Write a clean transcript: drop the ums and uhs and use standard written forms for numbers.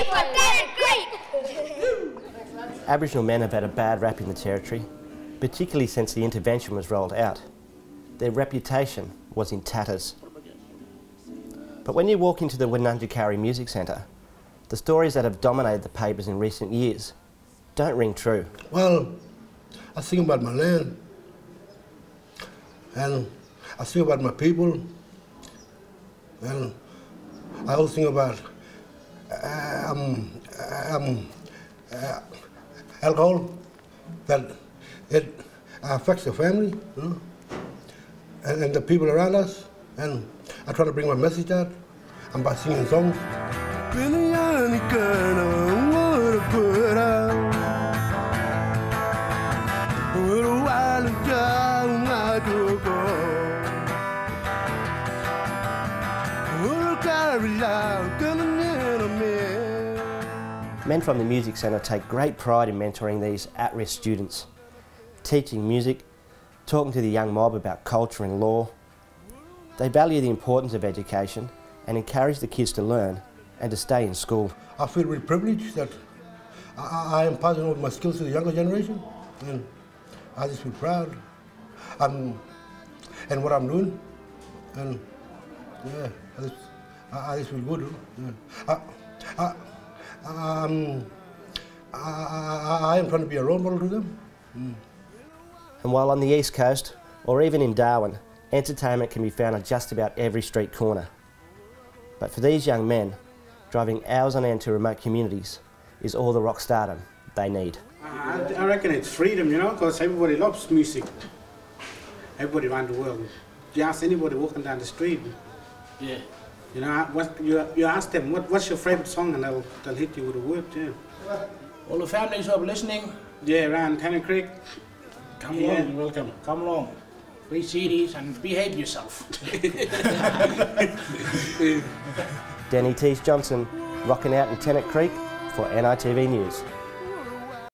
cheer for Tennant Creek! Aboriginal men have had a bad rap in the Territory, particularly since the intervention was rolled out. Their reputation was in tatters. But when you walk into the Winanjjiikari Music Centre, the stories that have dominated the papers in recent years don't ring true. Well, I think about my land, and I think about my people, and I also think about alcohol, that it affects the family, you know, and the people around us, and I try to bring my message out, and by singing songs. Men from the Music Centre take great pride in mentoring these at-risk students, teaching music, talking to the young mob about culture and law. They value the importance of education and encourage the kids to learn and to stay in school. I feel really privileged that I am passing on my skills to the younger generation, and I just feel proud and what I'm doing, and yeah, I just feel good. Yeah. I am trying to be a role model to them. And while on the East Coast, or even in Darwin, entertainment can be found on just about every street corner. But for these young men, driving hours on end to remote communities is all the rock stardom they need. I reckon it's freedom, you know, because everybody loves music. Everybody around the world. You ask anybody walking down the street, yeah, you know, you ask them, what's your favourite song, and they'll hit you with a word, yeah. All the families who are listening, yeah, around Tennant Creek, come along, you're welcome. Come along, read CDs and behave yourself. Danny Teece-Johnson, rocking out in Tennant Creek for NITV News.